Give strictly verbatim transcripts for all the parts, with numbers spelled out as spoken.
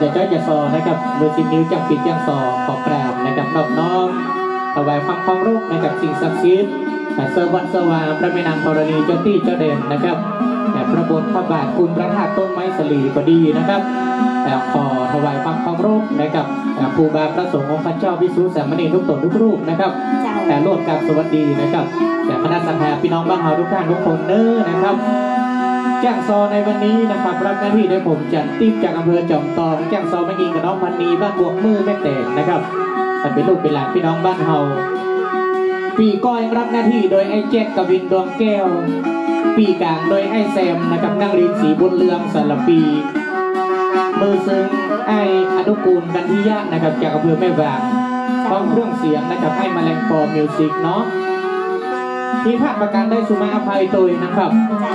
จะจ้อยจะซอนะครับมือสิบนิ้วจับปิดยังซอขอกราบนะครับนอบน้อมถวายความเคารพนะครับสิ่งศักดิ์สิทธิ์เสวัสดิ์สวาพระแม่นางธรณีเจ้าที่เจ้าเด่นนะครับพระบนพระบาทคุณพระธาตุต้นไม้สลีก็ดีนะครับขอถวายความเคารพนะครับครูบาพระสงฆ์องค์พระเจ้าวิสุทธิสามเณรทุกตนทุกรูปนะครับแต่ร่วมกับสวัสดีนะครับจากคณะสัตยาพี่น้องบ้านเฮาทุกท่านทุกคนเน้อนะครับแจ้งซอในวันนี้นะครับรับหน้าที่โดยผมจันติ๊บจากอำเภอจอมทองแจ้งซอแม่ยิงกับน้องพันนีบ้านบวกมือแม่แตกนะครับเป็นลูกเป็นหลานพี่น้องบ้านเฮาปีก้อยรับหน้าที่โดยไอ้แจ็คกวินดวงแก้วปีกลางโดยไอ้แซมนะครับนั่งรินสีบุญเรืองสารปีมือซึ่งไอ้อนุกูลกันทิยะนะครับจากอำเภอแม่วางพร้อมเครื่องเสียงนะครับให้แมลงปอมิวสิกเนาะที่พลาดประการได้สุมาอภัยตัวนะครับ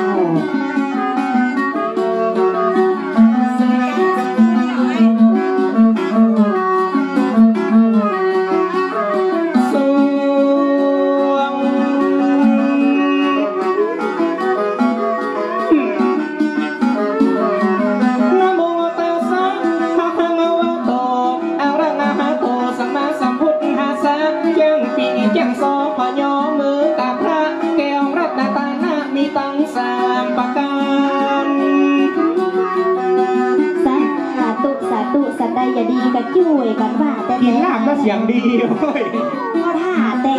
ได้อย่าดีกันช่วยกันว่าแต่กินลาบก็เสียงดีเลยก็ท่าแต่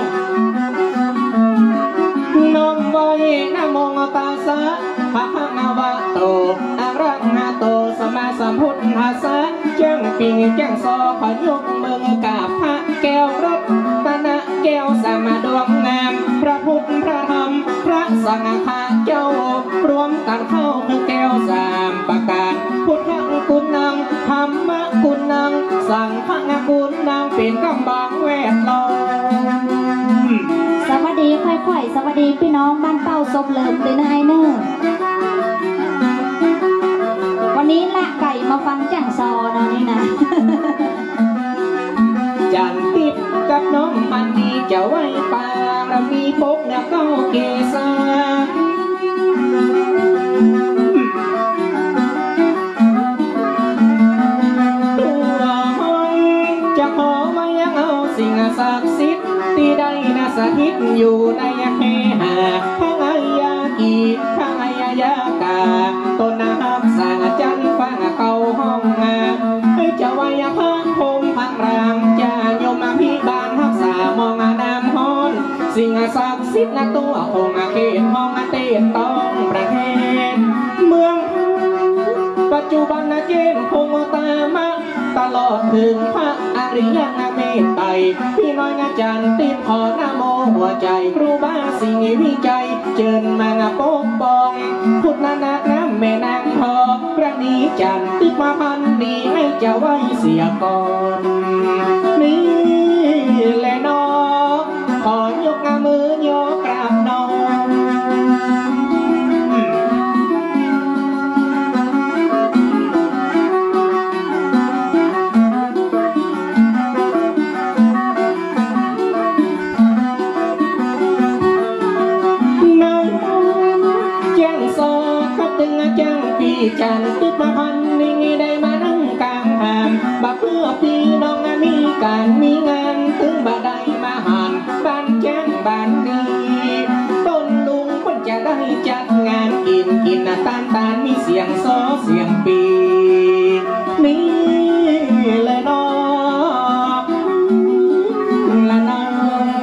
น้องไว้นะโมตาสะภะคะวะโตอะระหะโตสัมมาสัมพุทธัสสะแจ้งปิงแจ้งซอขอยกมือกราบพระแก้วรัตนะแก้วสามาดวงงามพระพุทธพระธรรมพระสังฆะเจ้ารวมกันเข้าคือแก้วสามประการพุทธกุณังธรรมกุณังสังฆกุณังเป็นกำบังแวดล้อมสวัสดีค่อยๆสวัสดีพี่น้องบ้านเป้าซบเลิมเลยนะไอเนอร์วันนี้ละไก่มาฟังจังซอนะนี่นะจันติดกับน้องมันดีจะไว้ปาเรามีพกเนี่ยเข้าเกษาตัวห้องจะขอมายังเอาสิ่งศักดิ์สิทธิ์ที่ได้นะสถิตอยู่ในเฮหาทั้งอายากีทั้งอายายากาต้นน้ำสางจันฟังเก่าห้องงาจะไว้พังพงพังรามจะโยมพิบาลรักษามองน้ำฮ้อนสิ่งศักดิ์สิทธิ์นะตัวองค์เขตห้องเต้นต้องประเทศเมืองปัจจุบันนะเจนคงตามะตลอดถึงพระอริยเมตไตรพี่น้อยงาจันติดขอนาโมหัวใจครูบาสิ่งวิจัยเจิญมางปกป้องพุทธนาน้ำแม่นางทองพระนีจันติดมาพันดีให้จะไว้เสียก่อนนี่แหละน้องขอยกมือยกกราบน้องจันติดมาพันนี่ได้มานั่งกลางหามบ่เพื่อพี่น้องมีการมีงานถึงบ่ได้มาหันบ้านแจ้งบ้านนี้ต้นลุงคนจะได้จัดงานกินกินตานตานมีเสียงซอเสียงปีนี่เลยน้องละน้อง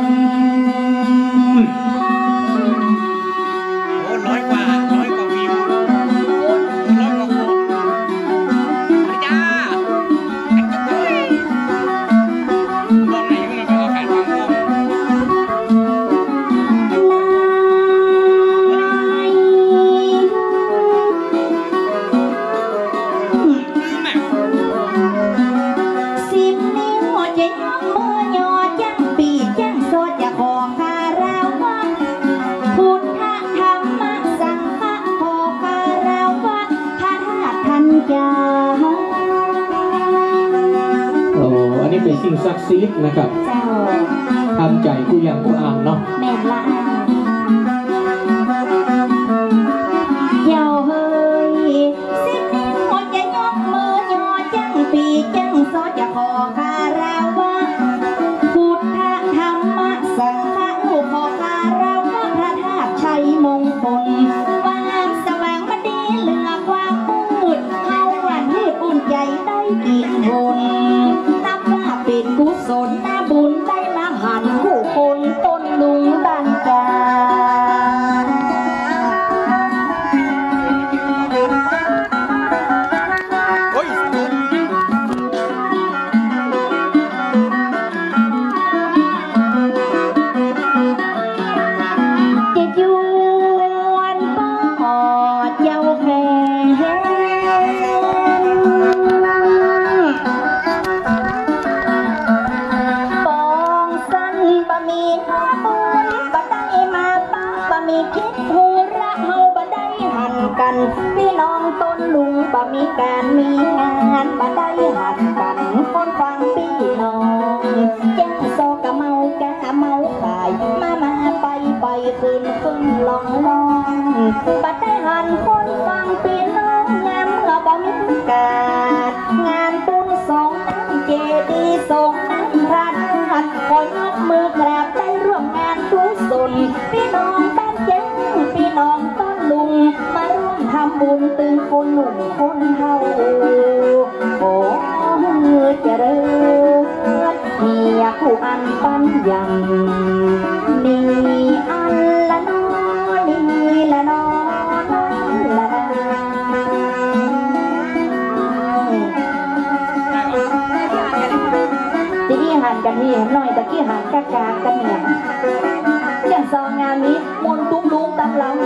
โอ้ร้อยกว่าร้อยกว่าวิวเป็นสิ่งศักดิ์สิทธิ์นะครับทำใจกูอย่างกูอ่านเนาะแม่ละเยาเฮยสิบหัวใจยกมือยอจังปีแจ้งซอจะขอคาราวะพุทธธรรมสังฆอุขอคาราวะพระธาตุชัยมงคลวางสว่างมาดีเหลือความมืดเฮาหวานมืดอุ่นใจได้กินบุญนับว่าเป็นกุศลนาบุญได้มาหันผู้คนต้นลุงดันกาโอ้ยจะยวนปอดเย้าแพปองสั้นบะมีหน้าบุญบะได้มาป้าบะมีคิดหูระเฮาบะได้หันกันพี่น้องต้นลุงบะมีการมีงานบะได้หันกันคนฟังพี่น้องแจ้งโซกะเมากะเมาขายมามาไปไปคืนคืนลองลองบัดได้หันคนฟังพี่น้องงามเมื่อบะมีการงานบุญสองน้ำเจดีย์สองน้ำรัดหัดคอยยกมือกราบได้ร่วมงานกุศลพี่น้องบ้านแจ้งพี่น้องต้นลุงมาร่วมทำบุญตึงคนหนุ่มคนเฮาโอ้เจริญเฮียผู้อันปัญญังนี่อันละนอนี่ละนอละนาทีนี้หันกันนี่หน่อยตะกี้หันกะกากันเนี่ยอย่างซองงานนี้มนตุ้มลุงตำลัง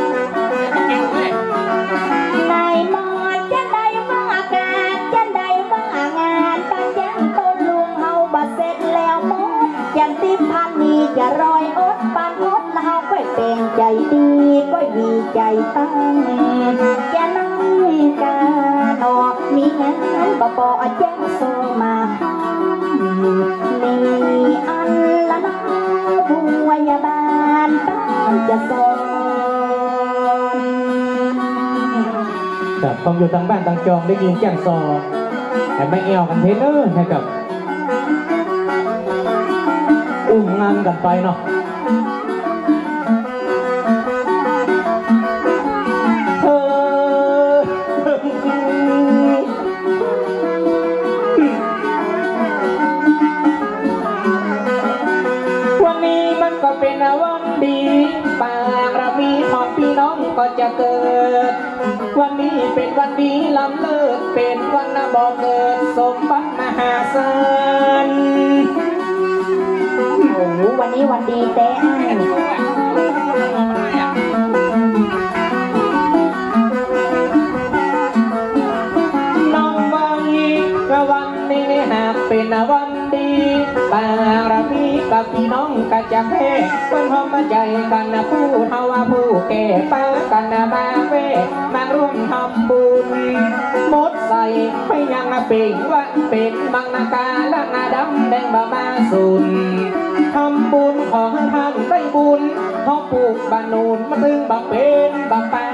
นายมอดจะได้ว่ากาศจะได้ว่างานปัญญาต้นลุงเฮาบัดเสร็จแล้วหมดยันติพันนี้จะรอยอดปันอดเฮาก็เป็นใจดีก็มีใจตั้งจะนั่งกาดอกมีงานปอปอแจ้งโซมานี่อันละน้ผู้พยาบาลบ้านจะสอนครับผมอยู่ทางบ้านทางจองได้ยินแจ้งซอแต่ไม่เอวกันเทนเนอร์นะครับอุ้มงานกันไปเนาะวันนี้มันก็เป็นวันดีปากเรามีของพี่น้องก็จะเกิดวันนี้เป็นวันดีล้ำเลิศเป็นวันนบอกเกิดสมบัติมหาศาลโอ้โหวันนี้วันดีเต้น้องบางอีกวันนี้หากเป็นวันดีปากเรามีกับพี่น้องก็จะแพ้วันพร้อมใจกันนะผู้เท่าว่าผู้แก่ป้ากันนะมาเวมาร่วมทำบุญมดใส่ไปยังเป็นว่าเป็นบางนาการและนาดำแดงบามาสุนทำบุญของท่านได้บุญเพราะปลูกบานูนมาตึงบาเป็นบาปา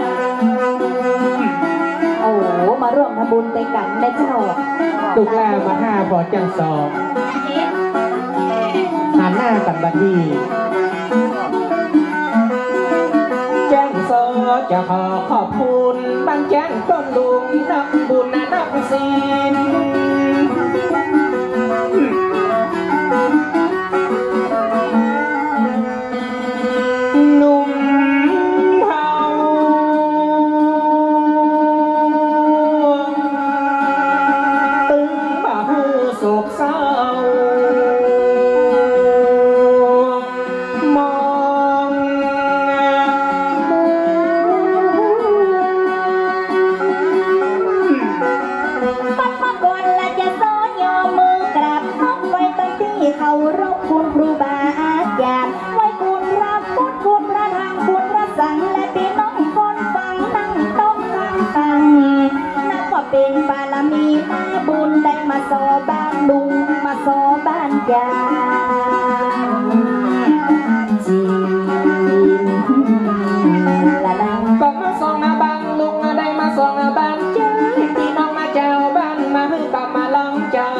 โอ้มาร่วมทำบุญไปกันได้เจ้าตุกลามาห้าพอจังสอบหันหน้ากันบัดนี้แจ้งโซจะขอขอบคุณบ้านแจ้งต้นลุงนักบุญนักศีลนุ่มเทาตึงบ่าหูโศกเศร้ามองปัดมาก่อนละจะซ้อนยอมือกราบน้องไว้ตอนที่เขารบคุณครูบาอาจารย์ไว้คุณพระพุทธคุณพระธรรมคุณพระสังฆ์และพี่น้องคนฟังนั่งโต๊ะข้างฟังนับว่าเป็นบารมีมาบุญได้มาสอบ้านลุงมาสอบ้านยางจีนละลังก็มาส่องบ้านลุงได้มาส่องบ้านเจ้าพี่น้องมาเจ้าบ้านมาให้กลับมาลองใจ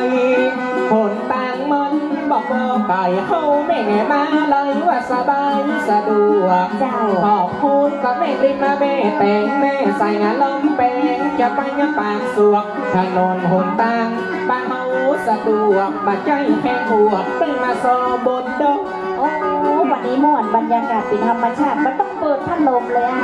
ไก่เข้าแม่มาเลยว่าสบายสะดวกเจ้าขอบคุณก็แม่ริมมาแม่แต่งแม่ใส่งานลมแปงจะไปงานปากสวกถนนหนทางบ้านเฮาสะดวกมาใจแห้งหัวเป็นมาซอบนดงโอ้วันนี้ม่วนบรรยากาศเป็นธรรมชาติมันต้องเปิดพัดลมเลยไอ้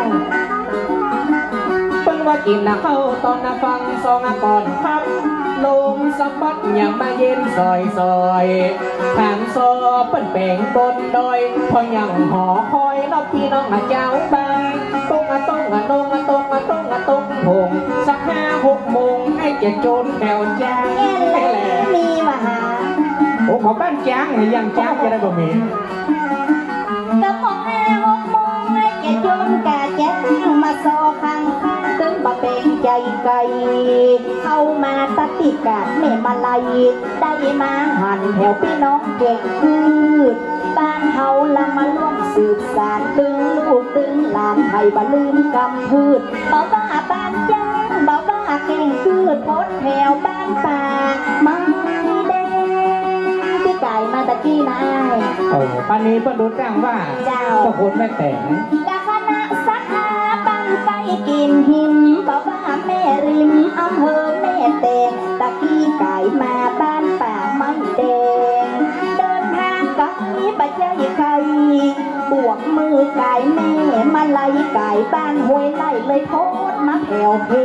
เพิ่งว่ากินนะเข้าตอนนะฟังซองอะก่อนครับลมสะบัดยังมาเย็นซอยซอยทางซอเปิ้นแปลงบนดอยพอยังหอคอยนอกพี่น้องอะเจ้าบ้านตงอะตงอะนงอะตงอะตงอะตงหงสักห้าหกโมงให้เจ็ดโจนแถวจ้าเอ็นเลยมีมาหาโอ้ขอบ้านจ้างหรือยังจ้างจะได้บ่มีกระพงห้าหกโมงให้แกจนกะแจ้งมาซอคังตึงบะเป็นใจไก่เข้ามาตัดติกาดแม่มาลัยได้มาหันแถวพี่น้องเก่งพืชบ้านเฮาละมาร่วมสืบสานตึงลูกตึงหลานไทยบ่ลืมกำพืชบ่บ้าบ้านจ้างบ่บ้าเก่งพืชพดแถวบ้านป่ามาแดงที่ไก่มาตะกี้นะอ้ายโอ้ปันนี้เพิ่นรู้จ้างว่าเจ้าก็คนแม่แต่งกะคณะสักอาปันไปกินหิมบ่บ้าแม่ริมอำเภอแม่แตงตะกี้ไก่มาบ้านป่าไม้แดงเดินทางไกลปัจจัยใครบวกมือไก่แม่มาไล่ไก่บ้านห้วยไล่เลยโพดมาแถวเพ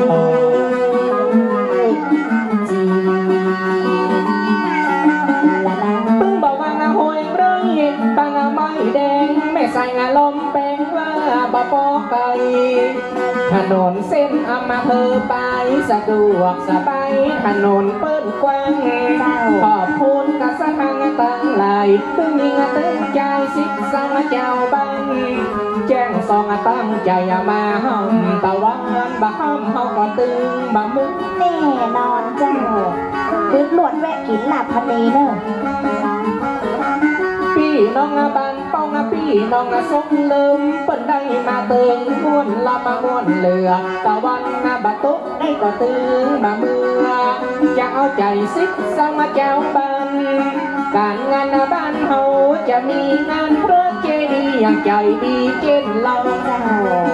จีละนะปึ้งบอกว่างาหวยเรื่อยปางาไม้แดงแม่ใส่งาลมแปงว่าบ่ปอไก่ถนนเส้นอำมาเภอไปสะดวกสบายถนนเปิ้นกว้างขอบคุณกับสถานตั้งหลายตึงมีงาตึงใจสิบสองเจ้าบ้านแจ้งสองตั้งใจมาห้องตะวันบ่ห้องเฮาก็ตึงบ่มึงแน่นอนเจ้าคืดหลวดแวะกินหลับพันนีเนอะพี่น้องอาบันป้องอาพี่น้องอาสมลืมเปิ้นได้มาเติงม้วนลามาม้วนเหลือตะวันอาบัตุกได้ก็ตึงมาเมื่อจะเอาใจสิบสองเจ้าบันการงานบ้านเฮาจะมีงานพระเจดีย์อย่างใจดีเจนเราเจ้า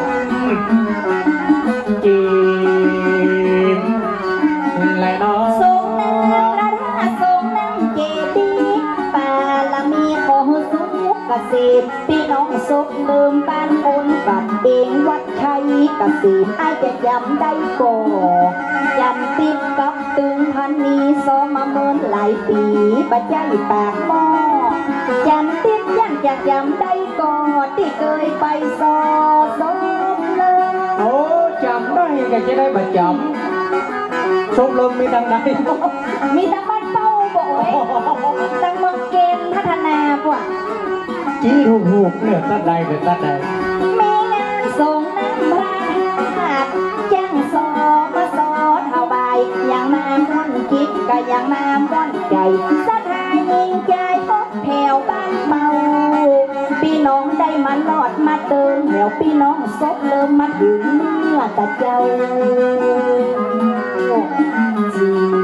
จีนและน้องทรงน้ำพระธาตุทรงน้ำเจดีย์บารมีของสุขเกษมพี่น้องศพเดิมบ้านคนกัดเองวัดชัยเกษมไอายจะจำได้ก่อจำติดกับตึงพันนีสอมาเมินหลายปีปัจจัยปากหม้อจำติดยังจะจำได้ก่อที่เคยไปสอสมเลยโอ้จำได้ก็จะได้ประจำชมรมมีดังไหนมีแต่บ้านเป้าบ่อยตั้งเมืองเกณฑ์พัฒนาพวกจี้ถูกถูกเนี่ยตัดใดเป็นตัดใดมีงานส่งน้ำพระธาตุแจ้งสอมาสอเท่าใบอย่างน้ำม่อนคิดก็อย่างน้ำม่อนใจสถานยิงใจพบแถวบ้านเมาพี่น้องได้มาลอดมาเติมแถวพี่น้องซบเริ่มมาถึงเมื่อแต่เจ้าจี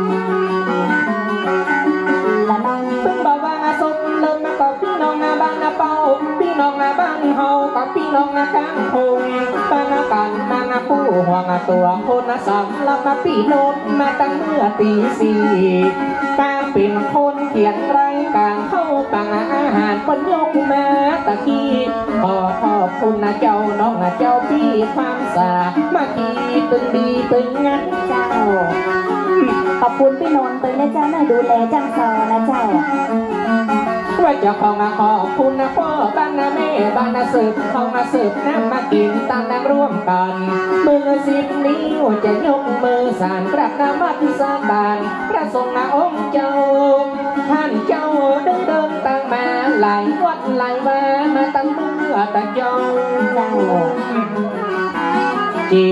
ละน้องเพิ่งบอกว่าอาสมเริ่มมากับพี่น้องอาบ้านอาเป้าพี่น้องอาบ้านเฮากับพี่น้องอาข้างคงบ้านอากันนางอาผู้ห่วงอาตัวคนอาสามรับมาปีโนดมาตั้งเมื่อตีสี่การเป็นคนเขียนรายการเข้าต่างอาหารบนยกมาตะกี้ขอขอบคุณนะเจ้าน้องนะเจ้าพี่ความสามากีตึงดีตึงงั้นเจ้าขอบคุณพี่นนท์ตึงนะเจ้าน่าดูแลจังซอนะเจ้าว่าเจ้าของมาขอบคุณนะพ่อบ้านนะแม่บ้านนะสืบเขามาสืบน้ำมากินตั้งน้ำร่วมกันมือสิบนิ้วจะยกมือสานกราบน้ำมัดสาบานพระทรงนาองค์เจ้าท่านเจ้าได้เดินตั้งมาหลายวัดหลายว่ามาตั้งเมื่อแต่เจ้าเจ้าจี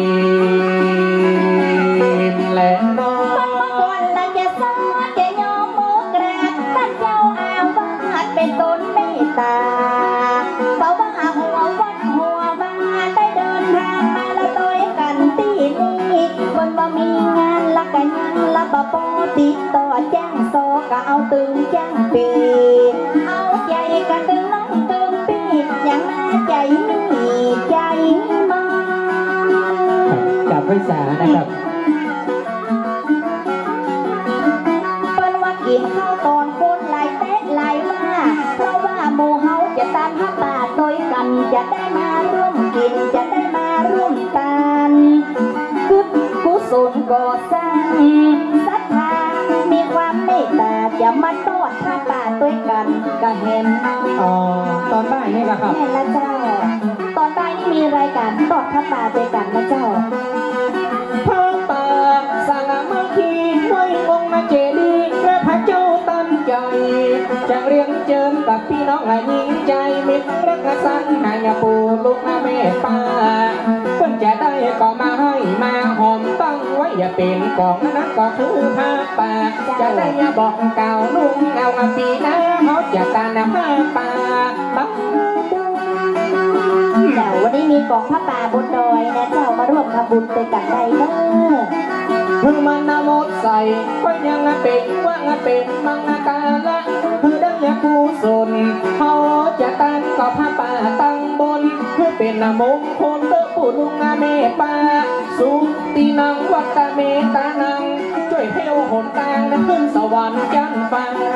นและน้องคนบางคนละจะซ้อจะยอมมือกราบท่านเจ้าอาวาสเป็นต้นเมตตาเบาว่าหัววัดหัวบ้านได้เดินทางมาละต้อยกันที่นี่คนว่ามีงานละกันยังละบปอติดต่อแจ้งโซก็เอาตึงแจ้งปีเอาใจก็ตึงน้องตึงปีอย่างน่าใจมีใจมากับภาษานะครับเปิ้นว่ากินข้าวตอนคนหลายเต๊ะหลายว่าเพราะว่าหมู่เฮาจะตามผ้าป่าโดยกันจะได้มาร่วมกินจะได้มาร่วมกันกุศกุศลก่อสร้างศรัทธามีความเมตตาจะมาทอดผ้าป่าด้วยกันก็เห็นอ๋อตอนบ่ายนี่แหละครับแม่ละเจ้าตอนบ่ายนี่มีรายการทอดผ้าป่าด้วยกันนะเจ้าพระป่าสร้างเมื่อคีด้วยองค์เจดีย์และพระเจ้าตั้งใจจะเรียนเจิญกับพี่น้องและหญิงใจมิตรรักสันหายปูลูกนาเมตตาเพิ่นจะได้ก็มาให้มาหอมตั้งไว้อย่าเป็นกองนั้นก็คือผ้าป่าจะได้อย่าบอกกล่าวลุงเอาปีหน้าเขาจะตานผ้าป่าบังเจ้าวันนี้มีกองผ้าป่าบนดอยนะเจ้ามาร่วมทำบุญด้วยกันได้เด้อเพิ่งมันนำหมดใส่ก็ยังเป็นว่างเป็นมังกาละคือดังยาคูสนเขาจะตั้งก็ผ้าป่าตั้งบนเพื่อเป็นนามงคลเตอปูลุงนาเมป่าสุตีนังวัตตาเมตานังช่วยเพลหนตางนั้นขึ้นสวรรค์จันฟัง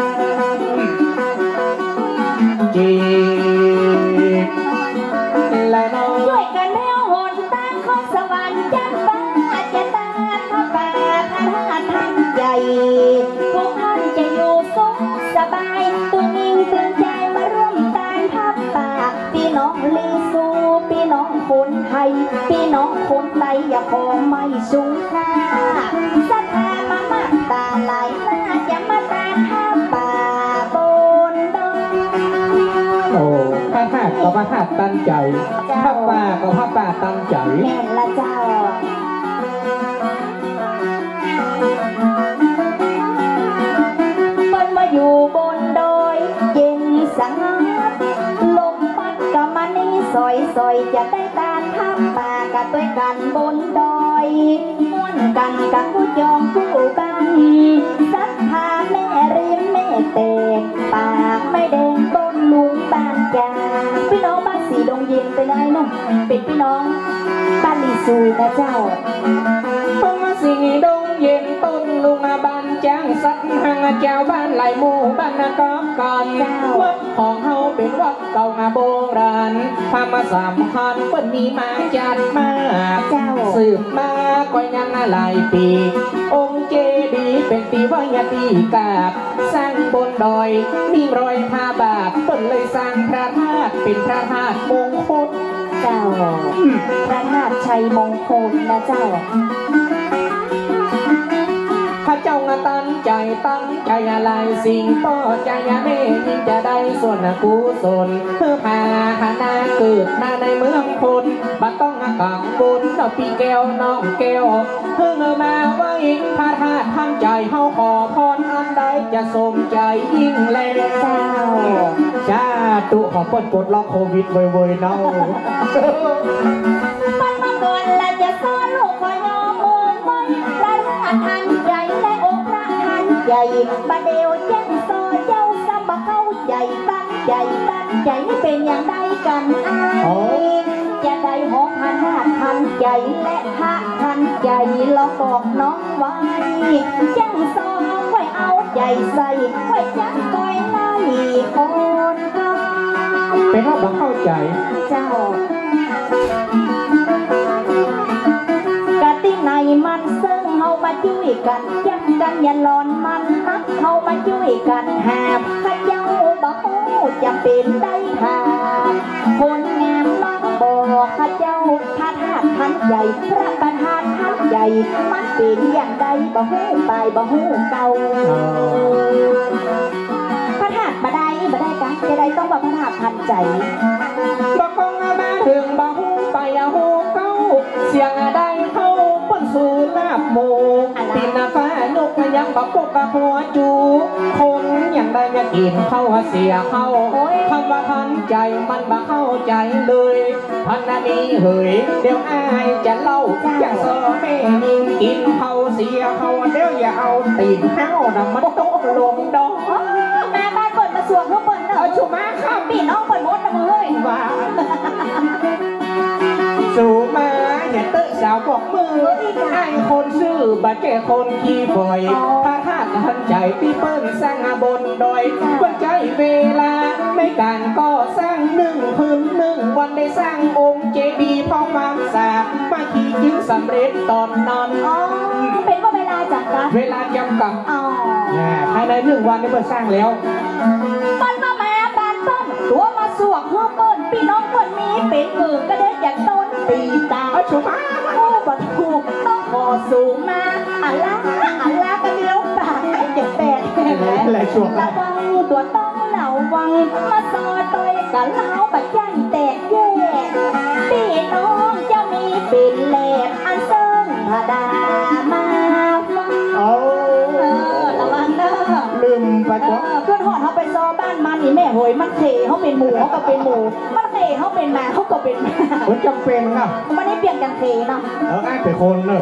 จีและน้องช่วยกันแมวหนตั้งของสวรรค์จันฟ้าจะตาผ้าป่าพระธาตุท่านใหญ่ทุกท่านจะอยู่สุขสบายตื่นนิ่งตื่นใจมาร่วมตานผ้าป่าพี่น้องลีสูพี่น้องคนไทยพี่น้องคนไทยอย่าขอไม่สูงค่าศรัทธามามากตาหลายหน้าจะมาตานผ้าป่าบนดอยโอ้พระธาตุก็พระธาตุตั้งใจพระป่าก็พระป่าตั้งใจแม่นละเจ้าเปิ้นมาอยู่บนดอยเย็นสงบลมพัดก็มานี่ซอยซอยจะได้ตานผ้าป่ากับด้วยกันบนดอยม่วนกันกับผู้จองผู้บันศรัทธาแม่ริมแม่เตกปากไม่แดงบนลุงบ้านจาพี่น้องบ้านสีดงเย็นไปไหนเนาะเป็นพี่น้องบ้านลีซูนะเจ้าเพิ่งมาสิงดงเย็นต้นลุงบ้านจ้างสัตว์หางเจ้าบ้านไหลหมู่บ้านนาก็ก่อนวัดของเฮาเป็นวัดเก่ามาโบราณพามาสามคันเปิ้นมีมาจัดมาสืบมาก็ยังหลายปีองค์เจดีย์เป็นตีวายตีกาบสร้างบนดอยมีรอยพาบาทเปิ้นเลยสร้างพระธาตุเป็นพระธาตุมงคลเจ้าพระธาตุชัยมงคลนะเจ้าพระเจ้างาตั้งใจตั้งใจอะไรสิ่งต่อใจเมยิ่งจะได้ส่วนกุศลเพื่อพาคณะเกิดมาในเมืองพลบัดต้องกังวลดอกปีแก้วน้องแก้วเพิ่งมาไว้พระธาตุทำใจเฮาขอพรอันใดจะสมใจยิ่งแล้วเจ้าจ้าตุของปนปลดล็อกโควิดเว้ยๆเนาะมันมาก่อนและจะสอนลูกคอยยอมโอนไว้พระธาตุทันใจและองค์พระทันใจบาเดียวแจ้งโซเจ้าสมบัเข้าใจตั้งใจตั้งใจให้เป็นอย่างใดกันอายจะได้หกพันห้าพันใจและห้าพันใจลองบอกน้องไว้แจ้งโซไว้เอาใจใส่ไว้จังคอยไล่คนก็เป็นว่าบังเข้าใจเจ้ากะติในมันซึ่งเฮามาช่วยกันจับกันอย่าหลอนมันนักเฮามาช่วยกันหาบข้าเจ้าบ่ฮู้จะเป็นได้ทางคนงามน้องบอกข้าเจ้าพระธาตุทันใหญ่พระประธานทันใหญ่มันเป็นอย่างใดบ่ฮู้ตายบ่ฮู้เก่าพระธาตุบ่ได้บ่ได้กันจะได้ต้องว่าพระธาตุทันใจบ่คงมาถึงบ่ฮู้ไปฮู้เก้าเสียงใดเข้าเปิ้นสู่ลาบหมู่ปินฟ้ายกยยังบักปกกะหัวจูคนยังได้จะกินเข้าเสียเข้าคำว่าทันใจมันบ่เข้าใจเลยพันนานี้เฮ้ยเดี๋ยวอายจะเล่าอย่างซอแม่ยิงกินเข้าเสียเข้าเดี๋ยวอย่าเอาตีนเข้าดำมันโตลงดอกแม่บ้านเปิดมาสวงเขาเปิดเนอะชูมาข้ามปีน้องเปิดมดนะมึงเฮ้ยว่าสู่มาเห็นตึกสาวบอกมือไอ้คนซื่อบาดเจ็บคนขี้บ่อยถ้าถ้าทันใจพี่เปิ้ลสร้างบนดอยเปิ้ลใจเวลาไม่การก็สร้างหนึ่งคืนหนึ่งวันได้สร้างองค์เจดีย์พองมามสามาขี่จึงสำเร็จตอนนอนอ๋อเป็นว่าเวลาจัดกันเวลาจำกัดอ๋อภายในหนึ่งวันได้เปิ้ลสร้างแล้วปั้นมาแม่บ้านปั้นตัวมาสวกเพื่อเปิ้ลพี่น้องเปิ้ลมีเป็นมือก็ได้จากต้นปีตาชูมาโอ้บัดถูกต้องขอสูงมาอัลลาอัลลากันเลี้ยวปากให้เจ็บแปดและช่วงระวังตัวต้องเหล่าวังมาซอต่อยกันเล้าปัจจัยแตกแยกพี่น้องจะมีเป็นแหลกอันเซิงพดามาฟังโอ้ระวังเด้อลืมไปก่อนเพื่อนหอดเขาไปซอบ้านมันนี่แม่โหยมันเขเขาเป็นหมูเขาก็เป็นหมูมันเขเขาเป็นหมาเขาก็เป็นหมามันจำเป็นครับมันได้เปลี่ยนกันเขเนาะเออไอ้เป็นคนเลย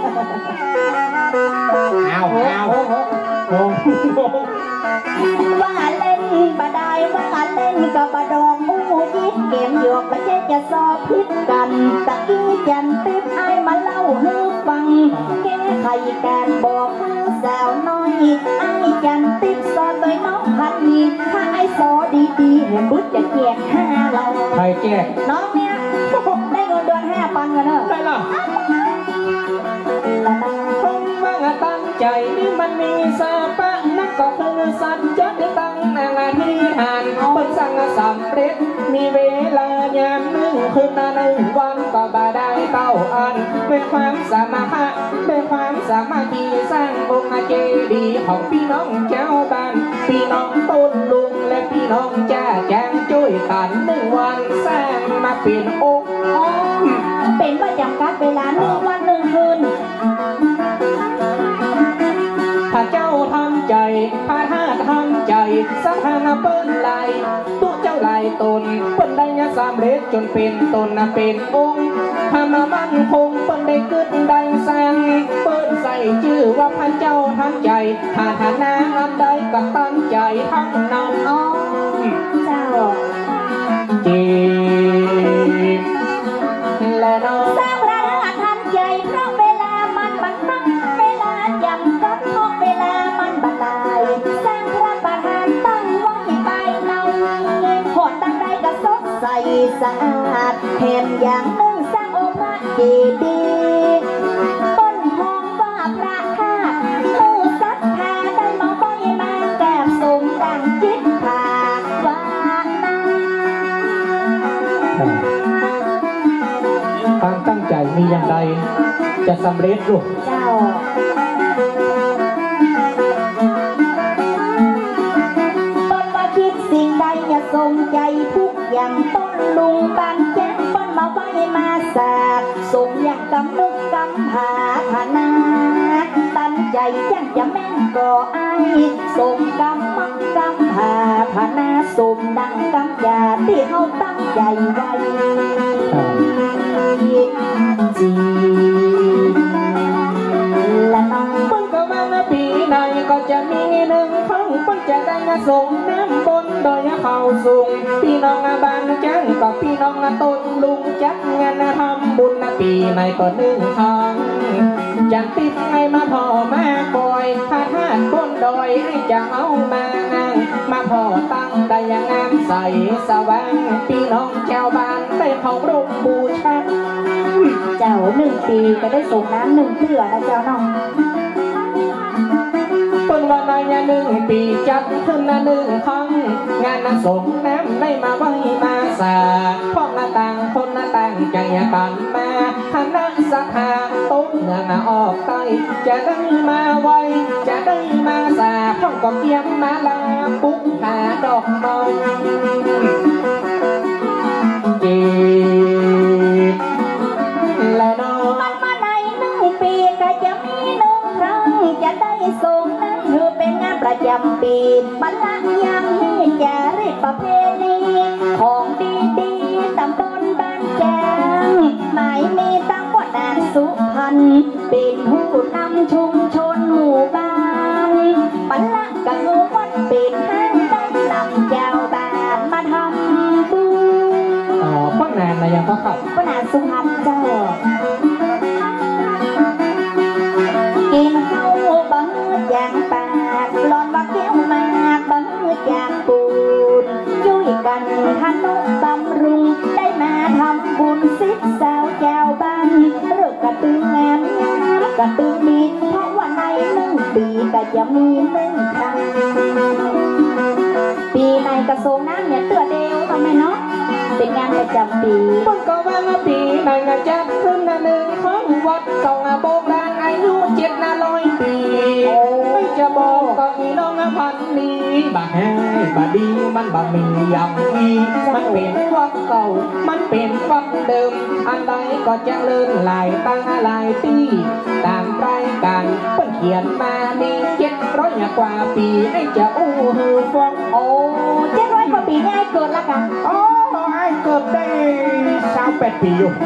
เอาเอาโอ้โหว่าเล่นบาได้ว่าเล่นกับบาดองมูยิดเกมหยอกประเทศจะสอบพิษกันตะกี้จันติ๊บไอ้มาเล่าให้ฟังแก้ไขการบอกให้สาวน้อยไอ้จันติ๊บสอนโดยน้องพันนีถ้าไอ้สอดีๆเห็นบุญจะแจกห้าเราใครแจกน้องเนี่ยได้เงินเดือนห้าพันกันเนอะได้หรอคงว่าตั้งใจนี่มันมีสาปะนักก็คือสัจจะได้ตั้งนางที่หานเปิดสั่งสำเร็จมีเวลายามหนึ่งคืนหนึ่งวันก็บาได้เต้าอันเป็นความสามัคคีเป็นความสามัคคีสร้างองค์เจดีย์ของพี่น้องเจ้าบ้านพี่น้องต้นลุงและพี่น้องจ้าแจงช่วยกันหนึ่งวันสร้างมาเป็นองค์เป็นประจำการเวลาหนึ่งวันหนึ่งคืนถ้าเจ้าทำใจถ้าถ้าทำใจสถานะเปิ้ลไหลตัวเจ้าไหลตนเปิ้ลได้ยาสามเร็จจนเป็นตนน่ะเป็นองค์ถ้ามามั่นคงเปิ้ลได้กึศได้สร้างเปิ้ลใส่ชื่อว่าพันเจ้าทำใจถ้าฐานะอันใดก็ตั้งใจทั้งนั้นอ๋อเจ้าจีและน้องสร้างร้านทันใจเพราะเวลามันบังคับเวลาจำกัดเพราะเวลามันบันไดสร้างพระประธานตั้งไว้ไปเนาหอดตั้งใดก็สดใสสะอาดแถมอย่างนึงสร้างองค์พระเจดีย์ต้นหอมว่าพระธาตุมือศรัทธาได้มาไว้มาแก้มสมดังจิตผาวานาความตั้งใจมีอย่างไรจะสำเร็จลูกเจ้าต้นว่าคิดสิ่งใดอย่าสมใจทุกอย่างต้นลุงบานแจ้งต้นมาไว้มาสากสมอย่างกำนึกกำหาธนาตั้งใจจังจะแม่นก่อไอสมกำมักกำหาธนาสมดังกำยาที่เขาตั้งใจไว้จีละน้องเปิ้ลก็ว่าปีไหนก็จะมีหนึ่งครั้งเปิ้ลจะได้ส่งน้ำบนโดยเขาสูงพี่น้องบ้านจังก็พี่น้องต้นลุงจักงานทำบุญปีไหนก็หนึ่งครั้งจันติดไงมาพ่อมาบ่อยถ้าทานบนดอยให้จะเอามางานมาพ่อตั้งได้ยังงามใสสว่างพี่น้องชาวบ้านได้เคารพบูชาเจ้าหนึ่งปีก็ได้ส่งน้ำหนึ่งเพื่อนะเจ้าน้องต้นวันนายหนึ่งปีจัดขึ้นหนึ่งครั้งงานส่งน้ำได้มาไว้มาสาพ่อหน้าต่างคนหน้าต่างใจกันมาคณะสัทธาต้นเงินออกใต้จะได้มาไว้จะได้มาสาพ่อก็เกียมมาลาปุ๊บหาดอกไม้เก็บและน้องมันมาในหนึ่งปีก็จะมีหนึ่งครั้งจะได้ส่งประจำปีบัลลังก์ยังมีจารีตประเพณีของดีๆตำบลบ้านแจงหมายมีตั้งว่าด่านสุพรรณเป็นผู้นำชุมชนหมู่บ้านบัลลังก์กับวัดเป็นห้างได้นำเจ้าบ้านมาทำบุญอ๋อป้านานนะยังก็ขับก็นานสุพรรณเจ้ากินข้าวบังจางปากหลอดว่าแก้วมากบังจางปูนช่วยกันทนุบำรุงได้มาทำบุญสิบสาวเจ้าบ้านเลิกกระตืองานกระตือมีเพราะว่าในหนึ่งปีก็จะมีหนึ่งครั้งปีในกระทรวงน้ำเนี่ยเตือเดียวทำไมเนาะเป็นงานประจำปีมันก็ว่าปีในงานจัดขึ้นหนึ่งของวัดเก่าโบราณอายุเจ็ดนาร้อยปีไม่จะบอกก็มีน้องพันนี้บาให้บาดีมันบามีอย่างนี้มันเป็นวัดเก่ามันเป็นวัดเดิมอันใดก็จะเลื่อนหลายตั้งหลายปีตามรายการเพิ่นเขียนมานี่เจ็ดร้อยกว่าปีให้จะอู้หูฟังโอ้เจ็ดร้อยกว่าปีง่ายเกินละกันอ๋อไอ้เกิดได้สามแปดปีอยู่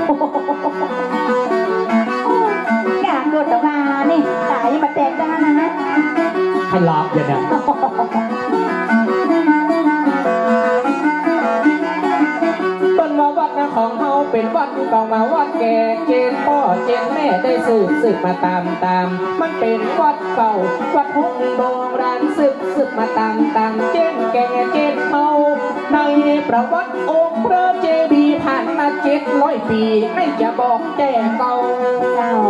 กาเกิดแต่มานี่ตายมาแตกได้นะฮะขลับอย่างเนี้ยเป็นมาวัดนะของเฮาเป็นวัดเก่ามาวัดแก่เจนพ่อเจนแม่ได้สืบสืบมาตามตามมันเป็นวัดเก่าวัดหุ่นโบราณสืบสืบมาตามตามเจนแก่เจนเฮาในประวัติองค์พระเจดีย์ผ่านมาเจ็ดร้อยปีไม่จะบอกแก่เก่าเจ้า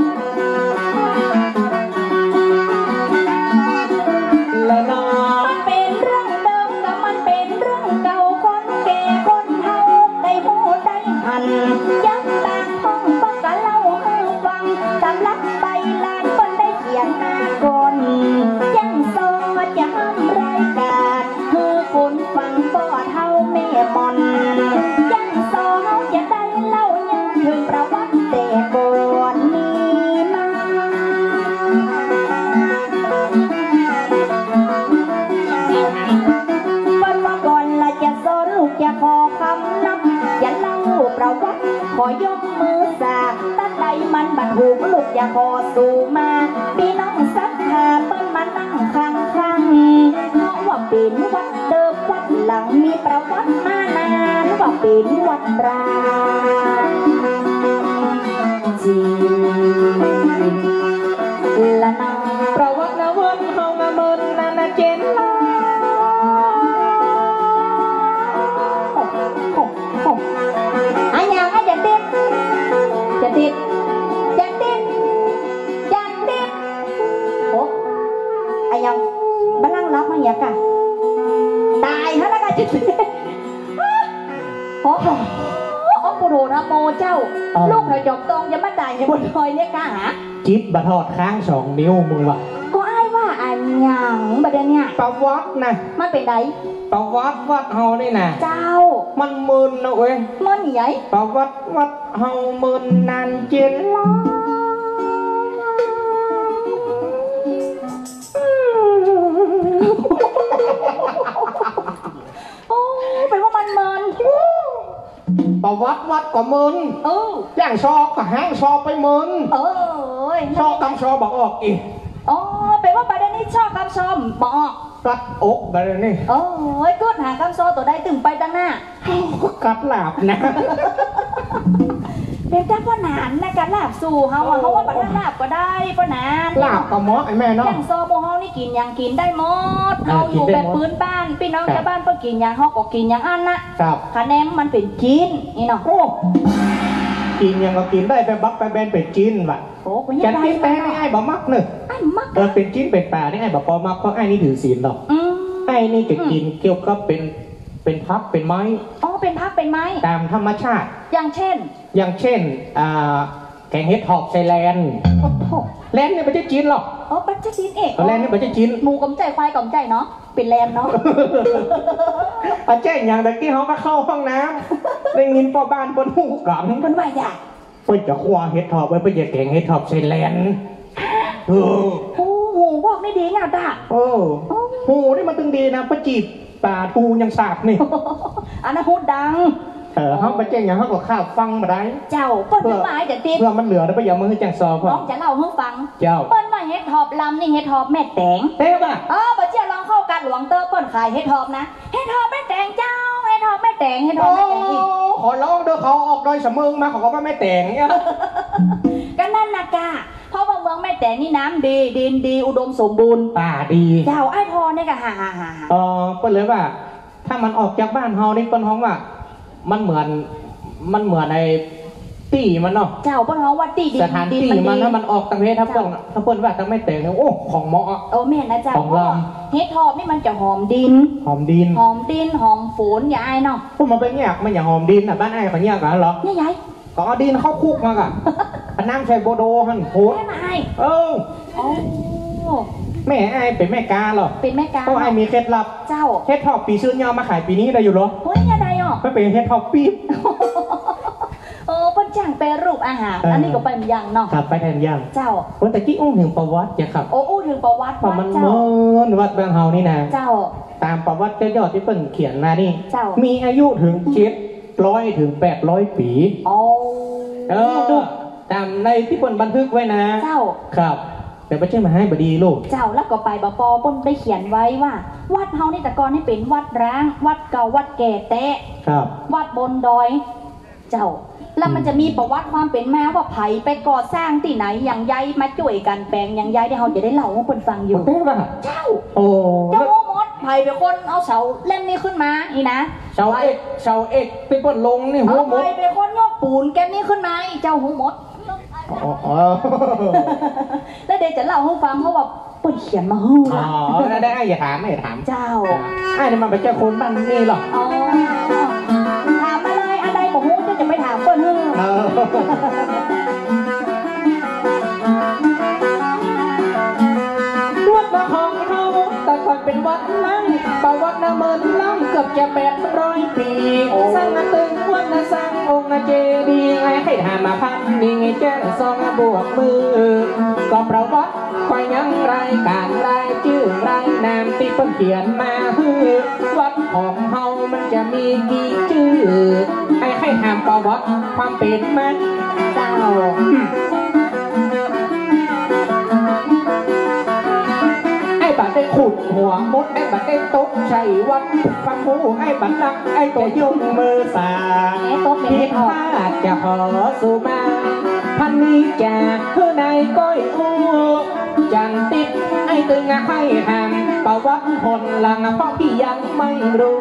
และนอมันเป็นเรื่องเดิมแต่มันเป็นเรื่องเก่าคนแก่คนเฒ่าได้หูได้หันยักตาท่องต้องกะเล่าให้ฟังสำลักใบลานคนได้เขียนมาก่อนยังโซจะห้ามรายการคือคนฟังป่อเท่าแม่มอนยังโซเขาจะได้เล่ายังถึงประวัติแต่ก่อนนี้มา วันว่าก่อนละจะสอนลูกจะขอคำนับอย่าเล่าประวัติขอยกมือสาตั้งใดมันบัดหูลูกจะขอสู่มาพี่น้องสักหาเปิ้นมานั่งข้างข้างเพราะว่าเป็นวัดเดิมวัดหลังมีประวัติมานานว่าเป็นวัดร้างจริงละน้องประวัตินวันเฮามาเมินนานาเจนลาอันยังอันจะติดจะติดจะติดจะติดโอ้อันยังบ้านนั่งรับมาอย่างกะตายฮะแล้วกันจะติดโอ้โหโอ้ปูโดนะโมเจ้าลูกเราจบตรงจะมาตายในบนดอยเนี่ยกะหาจิตบะทอดค้างสองนิ้วมึงวะก็อ้ายว่าอันยังบัดเนี่ยประวัตินะมันเป็นไดประวัติวัดเฮานี่นะเจ้ามันมึนนะเว้ยมันใหญ่ประวัติวัดเฮามึนนานเจนลาโอ้เป็นว่ามันมันประวัติวัดก็มึนเอออย่างชอบก็ห้างชอบไปมึนเออชอบต้องชอบบอกออกอีกอ๋อเป็นว่าประเด็นนี้ชอบคำชมบอกกัดอกแบบนี้โอ้ยกูหาคำโซตัวได้ตึงไปตั้งหน้ากัดหลาบนะเป็นจ้าพ่อนานนะการลาบสู่เฮาอะเขาว่าบัตรลาบก็ได้พ่อนานลาบกับหมอไอ้แม่เนาะอย่างโซโมเฮานี่กินอย่างกินได้หมดอ่าเฮาอยู่กินได้แบบหมดพื้นบ้านพี่น้องชาวบ้านเพิ่นกินอย่างเฮาก็กินอย่างอันนะครับ คะแนนมันเป็นจีนนี่เนาะโอ้กินยังก็กินได้ไปบักไปแบนเป็ดจีนว่ะโอ้ก็แกยังนได้กินแป้งนี่ไอ้บ่มักเนอะไอ้มักเออเป็นจีนเป็ดป่านี่ไอ้บ่พอมักเพราะไอ้นี่ถือศีลหรอกอืมไอ้นี่จะกินเกี่ยวกับเป็นเป็นพับเป็นไม้อ๋อเป็นพักเป็นไม้ตามธรรมชาติอย่างเช่นอย่างเช่นอ่าแกงเห็ดหอบไซแลนด์โอ้โหแลนด์เนี่ยมันจะจีนหรอกอ๋อปัจจินเอกแลนด์เนี่ยมันจะจีนหมูกำใจควายกำใจเนาะเป็นแลนเนาะอาแจ้งอย่างตะกี้เขาก็เข้าห้องน้ำได้ยินพ่อบ้านบนหูกังมันว่าอยากเพื่อจะคว้าเห็ดหอบไว้เพื่อจะแกงเห็ดหอบไซแลนด์เออโอ้โหพวกนี่ดีเงาตาโอ้หูนี่มันตึงดีนะประจีบป่าทูยังสาบนี่อันนั้นพูดดังเออเขาไปแจ้งอย่างเขาก็ข้าวฟังมาได้เจ้าเปิ้ลขึ้นมาจะติดเพื่อมันเหลือแล้วไปอย่ามือแจ้งซอพ่อน้องจะเล่าให้ฟังเจ้าเปิ้ลมาเฮ็ดทอบลำนี่เฮ็ดทอบแม่แตงเต้ป่ะเออบ่เจียลองเข้ากันหลวงเตอร์เปิ้ลขายเฮ็ดทอบนะเฮ็ดทอบแม่แตงเจ้าเฮ็ดทอบแม่แตงเฮ็ดทอบโอ้แม่แตงอีกขอร้องเด้อเขาออกดอยสะเมิงมาเขาก็ว่าไม่แต่งเนี่ยก็นั่นนะกะเพราะว่าเมืองแม่แตงนี่น้ำดีดินดีอุดมสมบูรณ์ป่าดีเจ้าไอ้พอเนี่ยก็ฮ่าฮ่าฮ่าเออเปิ้ลเลยว่า ถ้ามันออกจากบ้านเฮานี่เปิ้ลฮ้องว่า มันเหมือนมันเหมือนในตีมันเนาะเจ้าเปิ้ลฮ้องว่าตีดินสถานที่มันถ้ามันออกตังเพศถ้าเปิ้ลถ้าเปิ้ลว่าตังไม่แต่งเนี่ยโอ้ของเหมาะโอ้แม่นะเจ้าของลำเฮ็ดทอบนี่มันจะหอมดินหอมดินหอมดินหอมฝนอย่าไอ้เนาะพวกมันเป็นแยกมันอย่างหอมดินอ่ะบ้านไอ้เขาแยกกันเหรอเนี่ยยายก็เอาดินเข้าคุกมากะพน้ำใส่โบโดหันโพดแม่มาไอ้เออโอ้แม่ไอ้เป็นแม่กาเหรอเป็นแม่กาเพราะไอ้มีเคล็ดลับเจ้าเฮ็ดทอปปีชื่อยอมาขายปีนี้ได้อยู่เหรอเฮ้ยยังไงอ่ะไม่เป็นเฮ็ดทอปปีเออเปิ้ลจ้างแปรรูปอาหารเอออัอันนี้ก็เป็นอย่างเนาะครับไปแทนยังเจ้าคนตะกี้อุ้งถึงประวัติจะครับโอ้อู้ถึงประวัติเพราะวัมัดนเจ้าเมินวัดเบืองเฮานี่นะเจ้าตามประวัติยอดที่เปิ้นเขียนมานี่เจ้ามีอายุถึงเจ็ดร้อยถึงแปดร้อยปีโอ้เออตามในที่เปิ้นบันทึกไว้นะเจ้าครับ แต่ไม่ใช่มาให้บดีลูกเจ้าแล้วก็ไปบปอป้นได้เขียนไว้ว่า วัดเฮานี่แต่ก่อนนี่เป็นวัดร้าง วัดเก่าวัดแก่แตะครับวัดบนดอย เจ้า แล้วมันจะมีประวัติความเป็นมาว่าไผไปก่อสร้างที่ไหนอย่างใยมาช่วยกันแปลงอย่างใยที่เขาจะได้เล่าให้คนฟังอยู่เต้ป่ะเจ้าโอ้เจ้าโมมดไผเป็นคนเอาเสาเล่มนี้ขึ้นมานี่นะเสาเอกเสาเอกเป็นเปิ้นลงนี่หัวเอาหมไผดเป็นคนยกปูนแกมนี้ขึ้นมาอีเจ้าหูมดอ๋ออ๋อแล้วเดี๋ยวจะเล่าให้ฟังเพราะว่าเปิดเขียนมาให้อ๋อได้ได้อย่าถามไม่ถามเจ้าไอ้นี่มันเป็นเจ้าคนบ้านนี่หรออ๋อถามมาเลยอะไรบอกฮู้จะจะไปถามเปิ้ลเฮ้เออวัดมาของเขาแต่ก่อนเป็นวัดนั่งประวัตินะเมินล้ำเกือบจะแปดร้อยปีสร้างตึงวัดนะสร้างองค์เจดีย์ไงให้ถามมาพันนี่ไงแจ้งซองบวกมือก็ประวัติคอยยังรายการรายชื่อรายนามที่เพิ่นเขียนมาฮือวัดของเฮามันจะมีกี่ชื่อให้ให้ถามประวัติความเป็นมันเจ้าไอ้บัดได้ขุดหัวมดไอ้บัดได้ตกใช่วัดฟังหูไอ้บัดรักไอ้ตัวยงมือสาแหมโต๊ะเป็นที่เฮ็ดหอพาดจะขอสู่มาพันนี้จะเพื่อในก้อยอูจังติดไอ้ตึงให้ทำประวัติคนหลังเพราะพี่ยังไม่รู้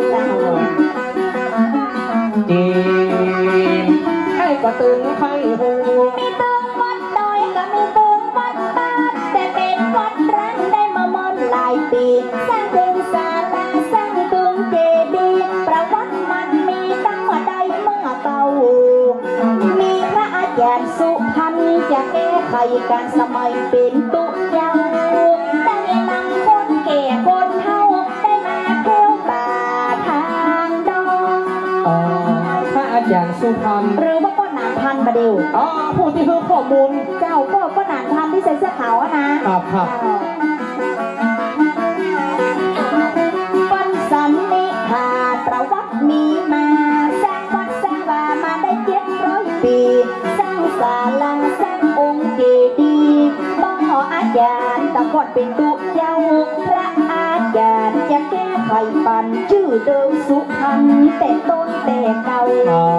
จริงไอ้ก็ตึงให้หูมีตึงวัดดอยก็มีตึงวัดบ้านแต่เป็นวัดร้างได้มาเมินหลายปีสร้างตึงศาลาสร้างตึงเจดีย์ประวัติมันมีตั้งมาใดเมื่อเก่ามีพระอาจารย์สุพรรณจะแก้ไขการสมัยเป็นตุเยาแต่มีนำคนแก่คนเฒ่าได้มาเที่ยวป่าทางดอยอ๋อพระอาจารย์สุพรรณหรือว่าป้อนานพันมาเดียวอ๋อผู้ที่คือข้อมูลเจ้าก็ป้อนานพันที่ใส่เสื้อขาวอะนะครับครับปันสันนิทานประวัติมีมาสร้างวัดสร้างวามาได้เจ็ดร้อยปีสร้างศาลาสร้างองค์เจดีย์บ่ออาจารย์ตะกอนเป็นตุเจ้าพระอาจารย์จะแก้ไขปันชื่อเดิมสุพรรณแต่ต้นแต่เก่าอ๋อ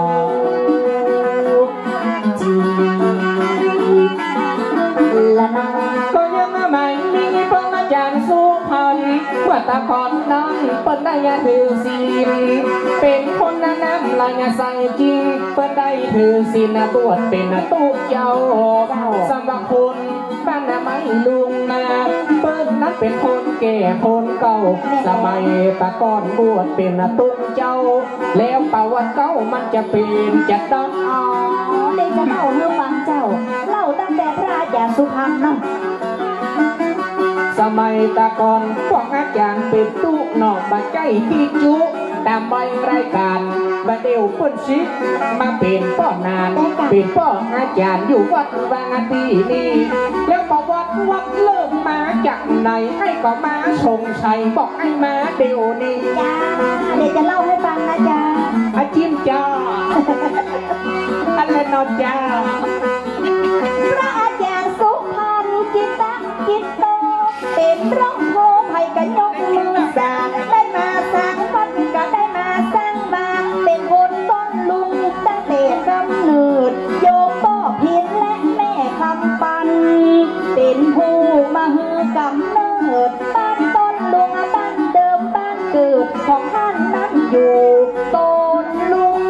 ละน้องก็ยังไม่มีเพิ่งอาจารย์สุพรรณว่าตะกอนนั้นเปิ้นได้ยาถือศีลเป็นคนน้ำลายใส่จริงเปิ้นได้ถือศีลบวชเป็นตู้เจ้าสำหรับคนบ้านนาไม่ลุงนาเปิ้นนั้นเป็นคนแก่คนเก่าสมัยตะกอนบวชเป็นตู้เจ้าแล้วประวัติเก่ามันจะเป็นจะต้องอ๋อเด็กจะเล่าให้ฟังเจ้า เล่าตั้งแต่พระอาจารย์สุพรรณเนาะสมัยตะกอนพวกอาจารย์เป็นตู้นอกบัดใจที่จุตามใบรายการบัดเดียวเพิ่นชิดมาเป็นป้อนานเป็นป้ออาจารย์อยู่วัดวางตีนี่แล้วประวัติวัดเลิกมาจากไหนให้ก็มาชงชัยบอกให้มาเดี๋ยวนี้จ้าเดี๋ยวจะเล่าให้ฟังนะจ้าอาจิ้มจ้าอะไรนอนจ้าพระอาจารย์สุพรรณจิตตะกิตโตเป็นร้องโพไผ่กันยกมือสาได้มาสร้างวัดก็ได้มาสร้างมาเป็นคนต้นลุงตั้งแต่กำเนิดโยมพ่อพินและแม่คำปันเป็นผู้มาฮือกำเนิดบ้านต้นลุงบ้านเดิมบ้านเกิดของท่านนั้นอยู่ต้นลุง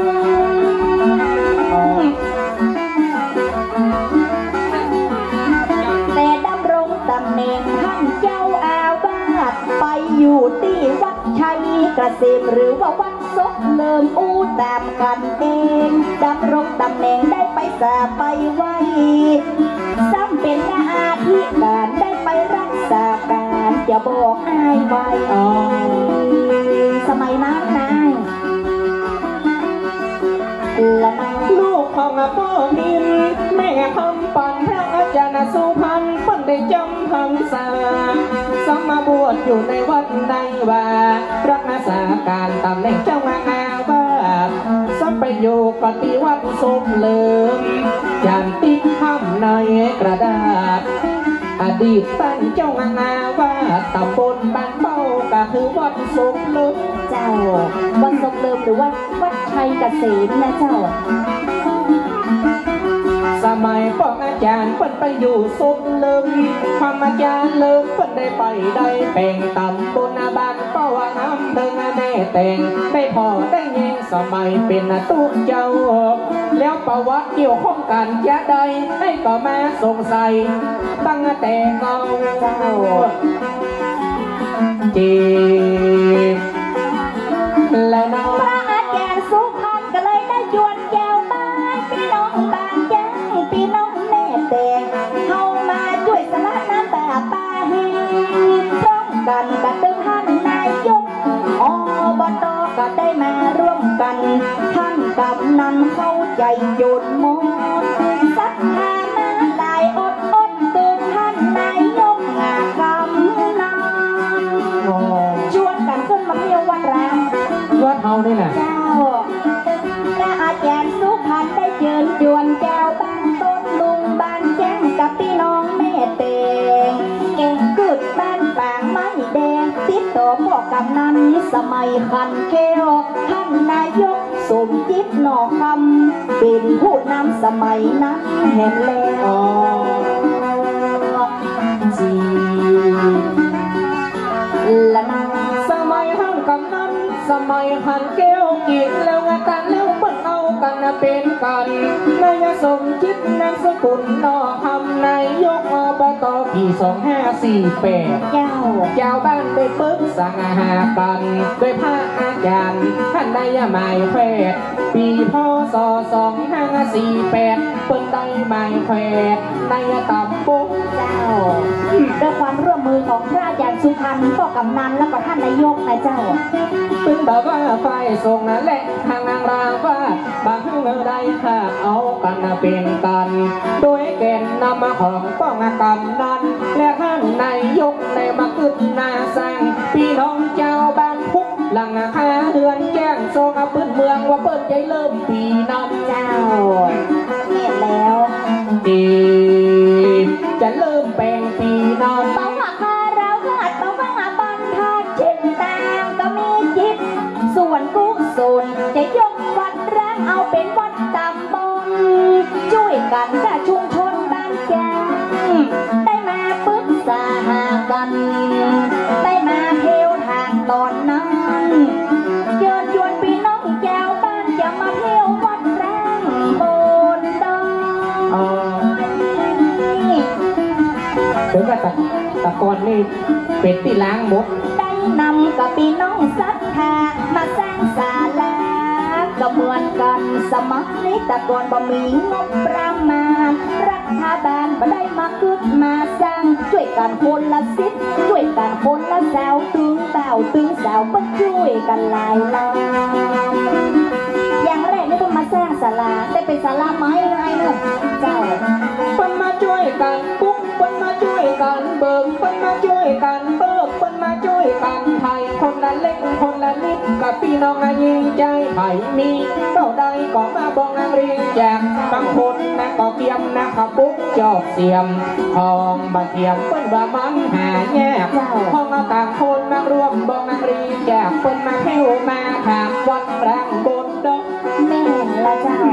แต่ดำรงตำแหน่งท่านเจ้าอาวาสไปอยู่ที่วัดชัยเกษมหรือว่าวัดซกเลิมอู้ตามกันเองดำรงตำแหน่งได้ไปสาไปไว้ซ้ำเป็นหน้าที่การได้ไปรักษาการจะบอกอายไว้สมัยนั้นนายละนายลูกของพ่อพิมแม่คำปันพระอาจารย์สุพรรณเพิ่นได้จำพรรษาสมมาบวชอยู่ในวัดในว่ารักษาการตำแหน่งเจ้าอาวาสสัมไปอยู่ปฏิวัติสมเลิมจานติดคำในกระดาษอดีตท่านเจ้าอาวาสตำบลบ้านเป้าก็คือวัดสมเลิมเจ้าวัดสมเลิมหรือว่าวัดชัยเกษมนะเจ้าสมัยพวกอาจารย์เพิ่นไปอยู่สุมเลิมความอาจารย์เลิมเพิ่นได้ไปได้แป่งตำบนบ้านก็ว่าน้ำเดิงแม่แต่งได้พอได้แยงสมัยเป็นตู้เจ้าแล้วประวัติเกี่ยวข้องกันจะได้ให้ก็มาสงสัยตั้งแต่เก่าเจ้าจีบและน้องพระอาจารย์สุพรรณก็เลยได้ยวนแก้วบ้านพี่น้องบ้านแจ้งพี่น้องแม่แต่งเข้ามาช่วยสละน้ำตาตาเฮพร้อมกันกับตึงท่านนายกอบตก็ได้มาร่วมกันท่านกับนั้นเข้าใจโยนมนสัทธามาหลายอดอดตึงท่านนายกงาคำนานชวนกันขึ้นมาเที่ยววัดรามวัดเฮานี่แหละเจ้าพระอาจารย์สุพรรณได้เชิญชวนเจ้าบ้านต้นลุงบ้านแจ้งกับพี่น้องแม่เตงเก่งกึดบ้านปางไม้แดงติดต่อพ่อกำนันสมัยคันเกลท่านนายกสมจิตหนอคำเป็นผู้นำสมัยนั้นเห็นแล้วจีละนาสมัยหันกำนันสมัยหันแก้วกินแล้วงานกันแล้วเปิ้นเอากันเป็นกันนายสมจิตนามสกุลนอคำนายกอบตปีสองห้าสี่แปดเจ้าเจ้าบ้านได้ปรึกษาหากันโดยพระอาจารย์ท่านนายหมายแพทย์ปีพศสองห้าสี่แปดเปิ้นได้หมายแพทย์นายตำปุ๊เจ้าด้วยความร่วมมือของพระอาจารย์สุพรรณพ่อกำนันและก็ท่านนายกนะเจ้าตึงแต่ว่าไฟส่งนั่นแหละทางนางราวว่าบางเมื่อใดถ้าเอากันเป็นกันโดยแก่นนำของป้องกำนันและท่านนายกในมาขึ้นนาสร้างพี่น้องเจ้าบ้านพุกหลังคาเรือนแจ้งทรงปืนเมืองว่าเปิ้นใจเริ่มปีนั้นเจ้าเห็นแล้วดีจะเริ่มแปลงปีนั้นเป้าหาคาเราขาดเป้าว่าบันทาเช่นต่างก็มีจิตส่วนกุศลจะยกวัดร้างเอาเป็นวัดตำบลช่วยกันกับชุมชนบ้านแจ้งได้มาปรึกษาหากันได้มาเที่ยวทางตอนนั้นเชิญชวนพี่น้องเจ้าบ้านจะมาเที่ยววัดร้างบนดอยถึงกับตะตะกอนนี่เป็นที่ล้างหมดได้นำกับพี่น้องศรัทธามาสร้างศาลาก็เหมือนกันสมัครนี้แต่ก่อนบ่มีงบประมาณรัฐบาลบ่ได้มาคึดมาสร้างช่วยกันคนละสิบช่วยกันคนละสาวตึงเต่าตึงสาวก็ช่วยกันหลายล้านอย่างแรกนี่ต้องมาสร้างศาลาได้เป็นศาลาไม้ไงเนอะเจ้าเปิ้นมาช่วยกันปุ๊บเปิ้นมาใดก็มาบองนางเรียงจากบางคนนะก็เกียมนะขับปุ๊บจอบเสียมทองบาเทียมเปิ้นว่ามันหาแยกห้องต่างคนนักร่วมบองนางเรียงจากเปิ้นมาเที่ยวมาถามวัดรังบนดอกแม่ละเจ้า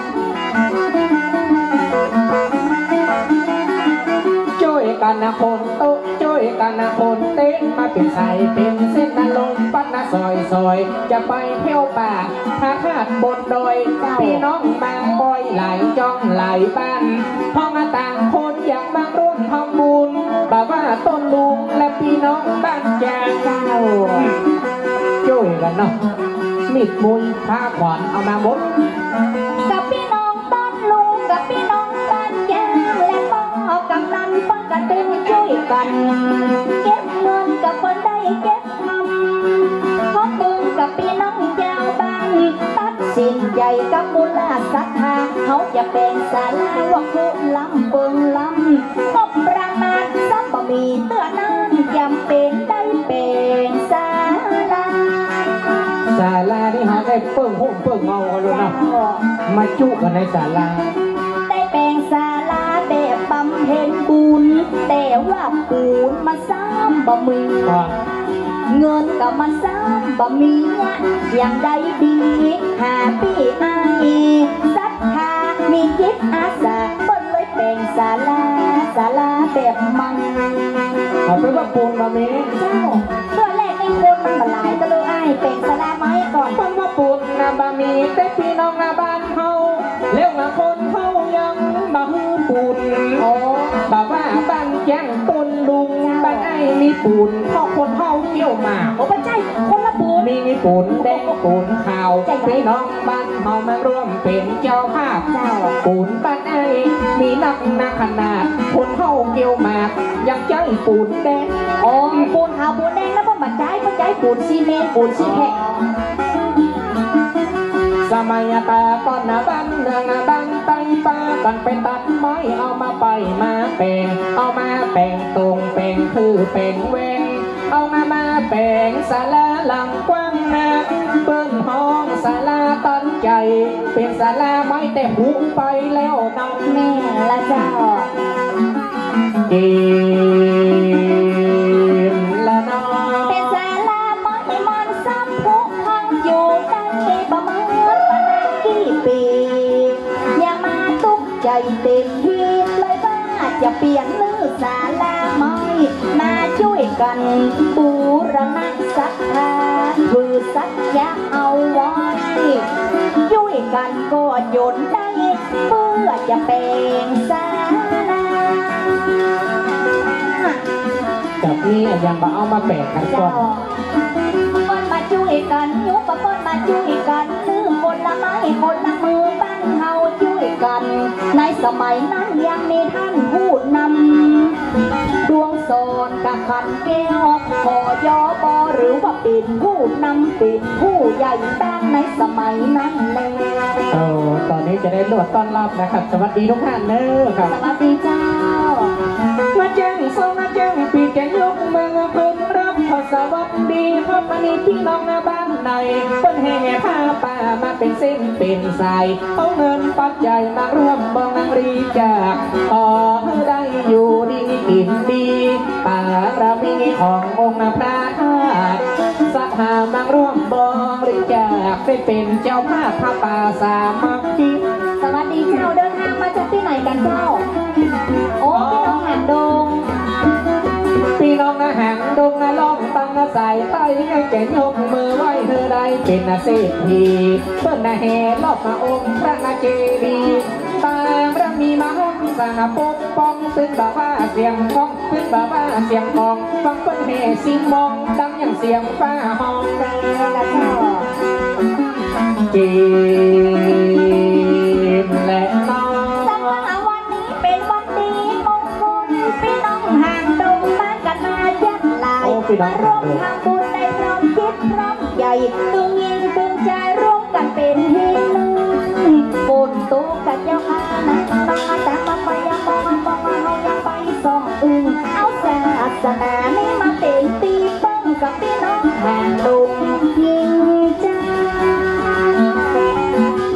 ช่วยกันนะคนโต๊ะช่วยกันนะคนเต้นมาเป็นใส่เป็นเส้นนะลมปัดนะซอยซอยจะไปเที่ยวป่าถ้าคาดบนดอยพี่น้องบางบอยไหลจ้องไหลบ้านพ่อมาต่างคนอยากมาร่วมทำบุญแบบว่าต้นลุงและพี่น้องบ้านแจงเจ้าช่วยกันเนาะมีดมุยผ้าขวานเอามาหมดกับพี่น้องต้นลุงกับพี่น้องบ้านแจงและพ่อกำนันเปิ้นกันตึงช่วยกันเก็บเงินกับเปิ้นได้เก็บทำพ่อตึงกับพี่น้องเจ้าบ้านตัดสินใจกับมูลศรัทธาเขาจะเป็นศาลาว่าคุลำเปิงลำครบประมาณซับบะมีเตือนนั้นจำเป็นได้เป็นศาลาศาลาที่เขาได้เปิ้งหุ่มเปิ้งเงากันเลยนะมาจุกันในศาลาได้แปลงศาลาแบบบำเพ็ญบุญแต่ว่าปูนมาซ้ำบะมีเงินก็มาซ้ำบะมีอย่างใดดีหาพี่ไอศรัทธามีจิตอาสาเปิ้นเลยแปลงศาลาศาลาแบบมังเอาเป็นว่าปูนบะมีเจ้าเพื่อแรกในคนมันมาหลายก็เลยไอแปลงศาลาไม้ก่อนเป็นว่าปูนนะบะมีแต่พี่น้องนะบ้านเฮาเลี้ยงละคนเฮายังบะฮือปูนโอ้แบบว่าบ้านแจ้งต้นลุงบ้านไอ้มีปูนพ่อคนเฮาเกี่ยวมาโอ้ไม่ใช่คนละปูนมีมีปูนแดงปูนขาวพี่น้องบ้านเฮามาร่วมเป็นเจ้าภาพปูนบ้านไอ้มีนักนาขนาดคนเฮาเกี่ยวมายังใจปูนแดงอ๋อปูนขาวปูนแดงแล้วก็บัดใจบัดใจปูนซีเมนต์ปูนซีแพคสมัยตาก่อนนะบ้านเมืองนะบ้านไตป้ากันไปตัดไม้เอามาไปมาแปลงเอามาแปลงตรงแปลงคือแปลงเวงเอามามาแปลงศาลาหลังกว้างนะเปิ้นห้องศาลาตั้งใจเป็นศาลาไม้แต่หุบไปแล้วน้องแม่ละเจ้าเกมละน้องเป็นศาลาไม้มันซ้ำพุพังอยู่ได้ประมาณกี่ปีอย่ามาตุกใจเต็มที่เลยว่าจะเปลี่ยนลือศาลาไม้มาช่วยกันบูรณะศรัทธาคือสัจจะเอาไว้ช่วยกันก็ยนได้เพื่อจะเป็นศาลาจากนี้ยังมาเอามาแปะกันก่อนคนมาช่วยกันยุบกับคนมาช่วยกันลืมคนละไม้คนละมือบ้านเฮาช่วยกันในสมัยนั้นยังมีท่านผู้นำดวงโซนกับขันแก้วพอยอบอหรือว่าเป็นผู้นำเป็นผู้ใหญ่บ้านในสมัยนั้นเลยโอ้ตอนนี้จะได้รวดต้อนรับนะครับสวัสดีทุกท่านเนอะครับสวัสดีเจ้ามาแจ้งโซมาแจ้งปีแกงยกเมืองเพิ่นรับขอสวัสดีครับอันนี้พี่น้องในบ้านในเพิ่นแห่ผ้าป่ามาเป็นเส้นเป็นสายเอาเงินปัจจัยมาร่วมบองนางรีจากต่อให้ได้อยู่ดีกินดีป่าระมีขององค์พระธาตุศรัทธามาร่วมบองรีจากได้เป็นเจ้าภาพผ้าป่าสามัคคีสวัสดีเจ้าเดินทางมาจากที่ไหนกันเจ้าโอ้พี่น้องหางดงพี่น้องนะหางดงนะล่องตั้งนะสายใต้ให้แกยกมือไหว้เธอได้เป็นนะเศรษฐีเปิ้นนะแห่รอบมาองค์พระนาเจดีตามระมีมาห้องสาปกป้องซึ่งแบบว่าเสียงกองซึ่งแบบว่าเสียงกองฟังเปิ้นแห่ซิมมองดังอย่างเสียงฟ้าห้องแดงละเจ้าเกมและน้องสังหาวันนี้เป็นวันดีมงคลพี่น้องห่างดงบ้านกันมายัดลายมาร่วมทำบุญในพร้อมคิดพร้อมใหญ่ตึงยิงตึงใจร่วมกันเป็นหินหนึ่งบนตู้กับเจ้าอานะมาแต่มาไปยังมองมองมาเฮายังไปส่องอึ่งเอาศาสนานี่มาเป็นตีป้องกับพี่น้องห่างดงยิงใจ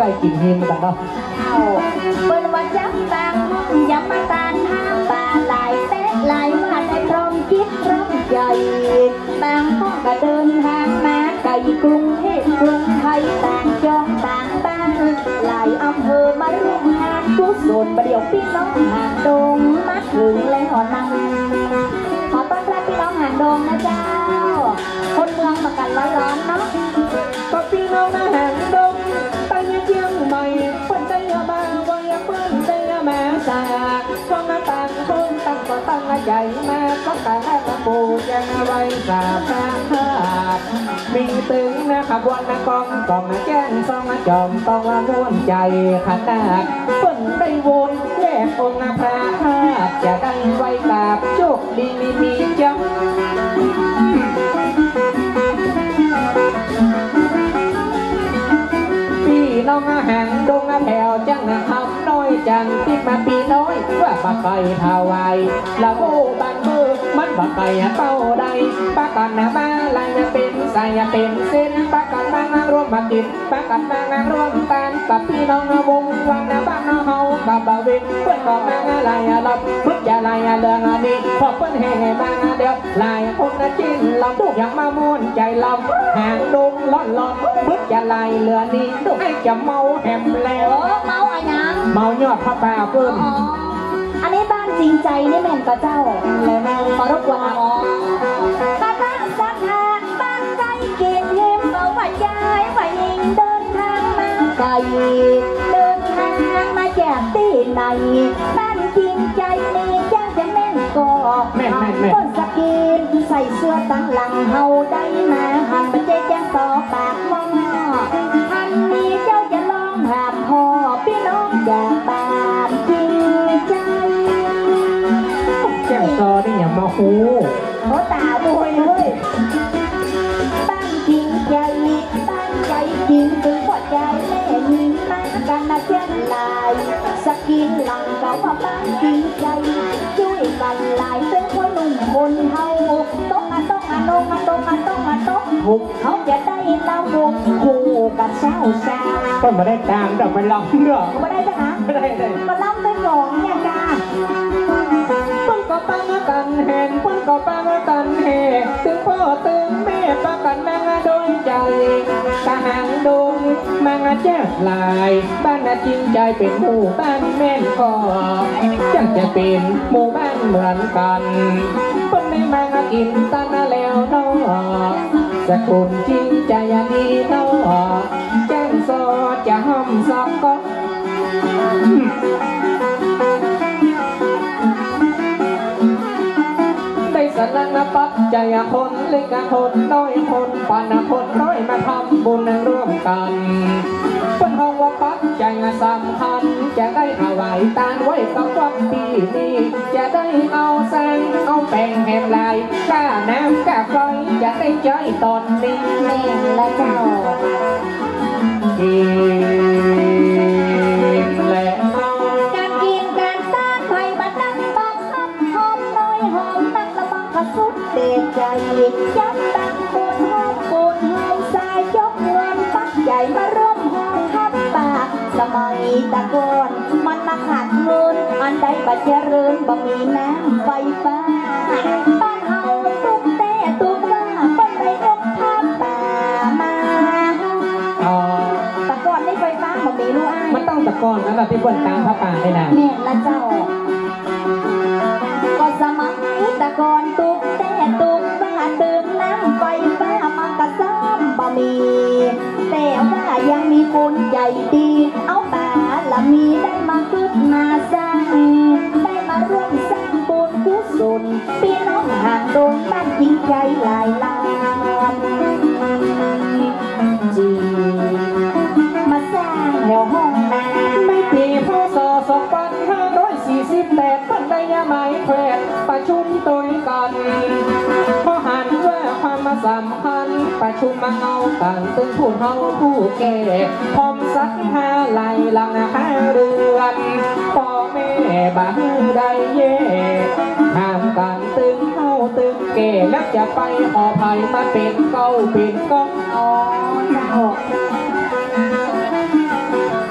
ว้กินหิมกันเนาะเอาเปิ้นว่าจับต่างห้องยำมาตานห้าป่าหลายเต๊ะหลายว่าในพร้อมคิดพร้อมใจต่างห้องก็เดินทางมาไกลกรุงเทพกรุงไทยต่างจองต่างบ้านหลายอำเภอมาร่วมงานกุศลประเดี๋ยวพี่น้องหางดงมาถึงแล้วนั่งขอต้อนรับพี่น้องหางดงนะเจ้าคนเมืองมากันร้อนๆเนาะก็พี่น้องหางดงตั้งเชียงใหม่คนใจยาบ้าวันยาเปิ้นใจยาแม่สาคนมาต่างคนตั้งก็ตั้งใจมาก็ต่างมาปูยังไว้สาพามีตึงนะครับวันนักกองกองนักแจ้งสองจอมต้องละม้วนใจขนาดเปิ้นได้วนแยกองค์พระธาตุจะได้ไว้กับโชคดีมีจังพี่น้องหางดงแถวจังทำน้อยจังที่มาปีน้อยว่าปากไก่ทาวายละโบบางมือมันปากไก่เป้าใดปากกันนะมาลายเป็นใส่เป็นเส้นปากกันมางร่วมมากินปากกันมางร่วมกันกับพี่น้องวงวันนะบ้านเฮากับบ่าวเวเพื่อนก็มาลายลำพึ่งจะลายเรื่องนี้พอเพื่อนแห่มาเดียวลายคนนะจิ้นลำทุกอย่างมาม้วนใจลำหางดงล้อนล้อนพึ่งจะลายเรือนี้ดูให้จะเมาแหมแล้วเมาอะไรนะเมายอดพระป่าเพิ่มอันนี้บ้านจริงใจนี่แม่นกับเจ้าเลยนะขอรบกวนอ๋อข้าตั้งสักหากตั้งใจกินเฮมเอาว่าย้ายว่ายิงเดินทางมาไกลเดินทางมาจากที่ไหนบ้านจริงใจนี่เจ้าจะแม่นก็แม่นแม่นแม่นต้นสกินใส่เสื้อตั้งหลังเฮาได้มาหันมาเจ๊แจ้งต่อปากมองทันนี้เจ้าจะลองถามพ่อพี่น้องจากบ้านจริงใจแจ้งต่อได้อย่ามาหูเขาตาบวยเลยบ้านจริงใจบ้านใจจริงถึงพอใจแม่ยิงมากันนะเช่นลายสกินหลังเก่าว่าบ้านจริงใจช่วยกันลายเป็นคนหนุ่มคนเฮาต้องมาต้องมาต้องมาต้องมาต้องมาต้องหุบเขาจะได้เล่าบุกคู่กับเช้าชาก็มาได้ตามแต่ไปร้องเนาะไม่ได้จ้ะฮะไม่ได้เลยมาล้ำไปก่อนเนี่ยจ้าเพิ่นก็ปังกันเห็นเพิ่นก็ปังกันเห็นถึงพ่อถึงแม่ปังกันแม่โดยใจกะหางดงมังแจ๊กลายบ้านจริงใจเป็นหมู่บ้านแม่นก็จังจะเป็นหมู่บ้านเหมือนกันเพิ่นได้มากินตั้งแล้วเนาะสกุลจริงใจอันนี้เนาะแจ้งซอจะห้อมซอกก็ได้สนังปัจจัยคนเล็กคนน้อยคนปันคนน้อยมาทำบุญร่วมกันเป็นห้องว่าปัจจัยสำคัญจะได้ถวายตานไว้กับวัดปีนี้จะได้เอาแสงเอาแป้งแหมลายกล้าน้ำกล้าไฟจะได้ใจตอนนี้แม่และเจ้ากินและการกินการต้านไฟบัดดังบังคับหอมน้อยหอมตั้งละบังกระสุดเด็ดใจจับตั้งปูนหอมปูนหอมสายยกเงินปักใหญ่มาร่วมหอมทับปากสมัยตะกอนมันมาขาดเงินอันใดบัดเจริญบ่มีน้ำไฟฟ้าบ้านเฮาตุ๊กแต่ตุ๊กว่าเปิ้นได้ยกทับป่ามาตะกอนนี่ไฟฟ้าบ่มีรู้อ้ายมันต้องตะกอนนั่นแหละที่เปิ้นตามพระป่าได้นะแม่นละเจ้าก็สมัยตะกอนตุ๊กแต่ตุ๊กว่าตึงน้ำไฟฟ้ามันก็ซ้ำบ่มีแต่ว่ายังมีคนใจดีเอาป่าละมีได้มาขึ้นมาสร้างได้มาร่วมสร้างบุญกุศลพี่น้องห่างโดนบ้านจริงใจหลายล้านจีมาสร้างแถวห้องน้ำไม่ปีพศสองพันห้าร้อยสี่สิบแปดเพิ่นได้ยาไม้แขวนประชุมตัวกันพอหันว่าความมาสำคัญประชุมมาเอากันตึงผู้เฮาผู้แก่พร้อมสักห้าไหลหลังห้าเรือนพ่อแม่บ้านใดเย่ห้ามกันตึงเฮาตึงแก่แล้วจะไปขอภัยมาเป็นเก้าเป็นก้องอ๋อเจ้า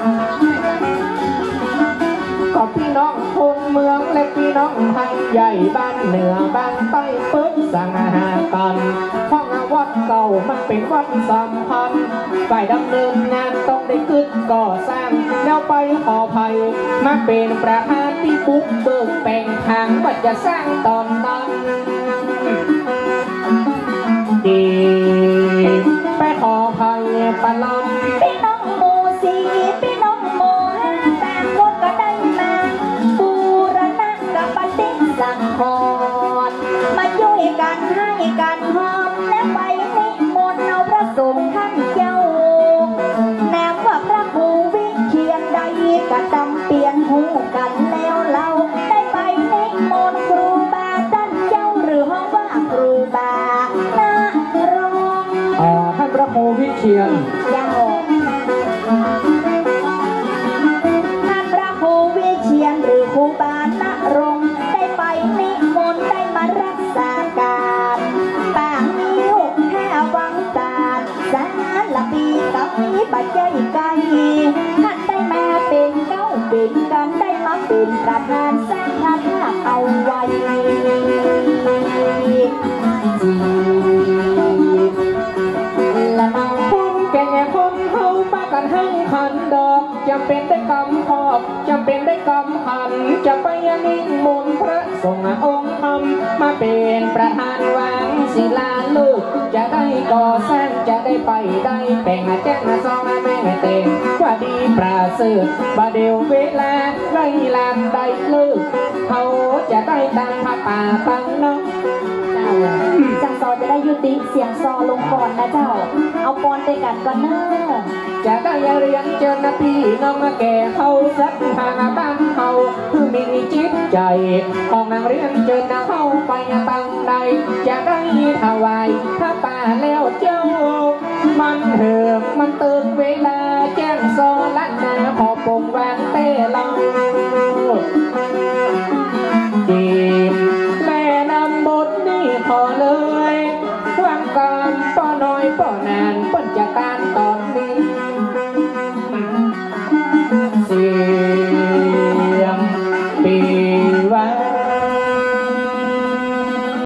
เมืองและพี่น้องทางใหญ่บ้านเหนือบ้านใต้เปิ้นสังหากันห้องวัดเก่ามันเป็นวัดสำคัญฝ่ายดำเนินงานต้องได้ขึ้นก่อสร้างแล้วไปขอภัยมาเป็นประธานที่บุกเบิกแปลงทางว่าจะสร้างตอนนั้นดีไปขอภัยปะลำพี่น้องโมสีพี่น้องโมห้าต่างคนก็ได้มาบูรณะกับปฏิสังขรณ์มาช่วยกันให้กันหอมและไปนิมนต์เอาพระสงฆ์ท่านเจ้านามว่าพระครูวิเชียรใดกระดำเปลี่ยนหูกันแล้วเราได้ไปนิมนต์ครูบาท่านเจ้าหรือห้องว่าครูบานาร้องอ่าท่านพระครูวิเชียรเจ้าท่านพระครูวิเชียรหรือครูบาณรงค์ได้ไปนิมนต์ได้มารักษาการปางนิ้วแค่วังตาลสารปีกับนี้ปัจจัยไกลท่านได้มาเป็นเก้าเป็นกันได้มาเป็นประธานสร้างพระธาตุเอาไว้ละน้องแก่คนเขาปากันให้ขันดอกจำเป็นได้กำขอบจำเป็นได้กำขันจะไปนิมนต์พระสงฆ์องค์ธรรมมาเป็นประธานวางศิลาลูกจะได้ก่อสร้างจะได้ไปได้แป่งแจ้งซองแม่เต็งว่าดีประเสริฐบาเดียวเวลาไล่ลานได้ลูกเขาจะได้ตั้งพระป่าตั้งน้องเจ้าจังซอจะได้ยุติเสียงซอลงก่อนนะเจ้า เอาปอนไปกันก่อนเนอะจะได้เรียนเจอหน้าพี่น้องแก่เขาสักทางบ้านเขาคือมีจิตใจของนางเรียนเจอหน้าเขาไปตั้งใดจะได้ถวายถ้าป่าแล้วเจ้ามันเหิมมันตื่นเวลาแจ้งโซลันนาขอปงแหวนเต้เราจีบแม่นำบทนี้พอเลยวางการป้อน้อยป้อนานป้นจากการตอนนี้